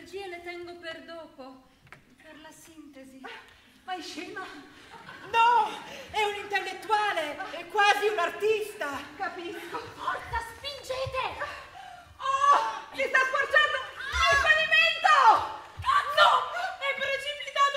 energie le tengo per dopo, per la sintesi. Ma è scema? No, è un intellettuale, è quasi un artista. Capisco. Forza, spingete! Oh, si sta squarciando il pavimento! Cazzo! È precipitato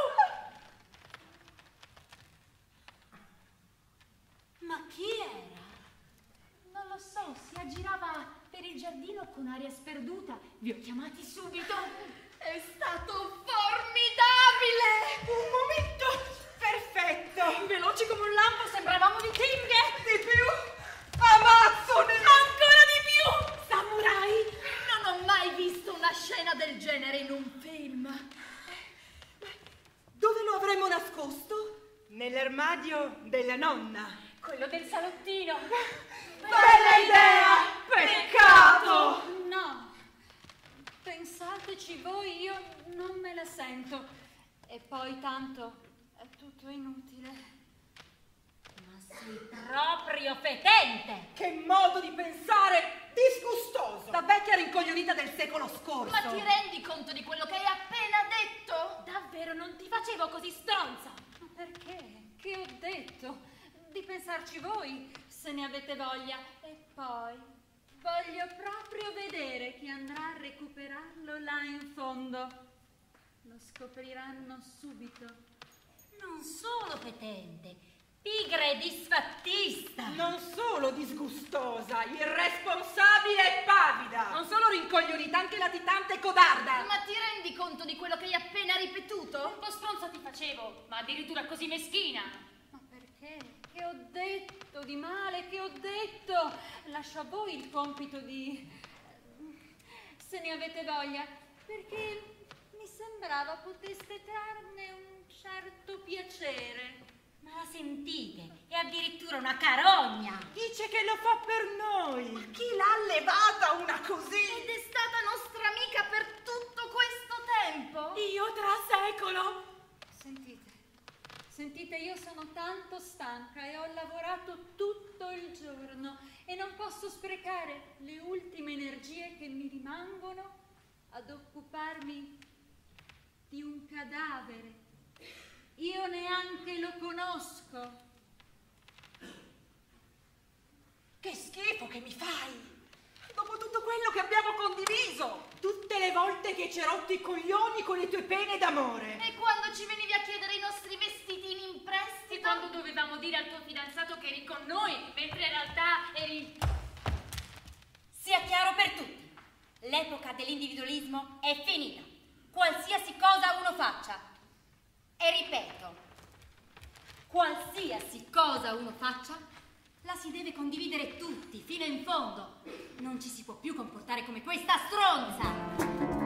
giù! Ma chi era? Non lo so, si aggirava per il giardino con aria sperduta. Vi ho chiamati subito. È stato formidabile! Un momento perfetto! Veloci come un lampo, sembravamo vichinghe! Di più! Amazzone! Ancora di più! Samurai! Non ho mai visto una scena del genere in un film. Dove lo avremmo nascosto? Nell'armadio della nonna. Quello del salottino. Bella idea! Peccato! No, pensateci voi, io non me la sento. E poi tanto è tutto inutile. Ma sei proprio fetente! Che modo di pensare disgustoso! Da vecchia rincoglionita del secolo scorso. Ma ti rendi conto di quello che hai appena detto? Davvero non ti facevo così stronza? Ma perché? Che ho detto? Di pensarci voi, se ne avete voglia. E poi voglio proprio vedere chi andrà a recuperarlo là in fondo. Lo scopriranno subito. Non solo fetente, pigra e disfattista. Non solo disgustosa, irresponsabile e pavida. Non solo rincoglionita, anche latitante e codarda. Ma ti rendi conto di quello che hai appena ripetuto? Un po' stronza ti facevo, ma addirittura così meschina. Ma perché? Che ho detto di male? Che ho detto? Lascio a voi il compito di... se ne avete voglia, perché mi sembrava poteste trarne un certo piacere. Ma la sentite? È addirittura una carogna. Dice che lo fa per noi. Ma chi l'ha levata una così? Ed è stata nostra amica per tutto questo tempo? Io tra secolo. Sentite, io sono tanto stanca e ho lavorato tutto il giorno e non posso sprecare le ultime energie che mi rimangono ad occuparmi di un cadavere. Io neanche lo conosco. Che schifo che mi fai! Dopo tutto quello che abbiamo condiviso! Tutte le volte che ci hai rotto i coglioni con le tue pene d'amore! E quando ci venivi a chiedere i nostri vestitini in prestito? E quando dovevamo dire al tuo fidanzato che eri con noi, mentre in realtà eri... Sia chiaro per tutti, l'epoca dell'individualismo è finita. Qualsiasi cosa uno faccia. E ripeto, qualsiasi cosa uno faccia, la si deve condividere tutti, fino in fondo. Non ci si può più comportare come questa stronza.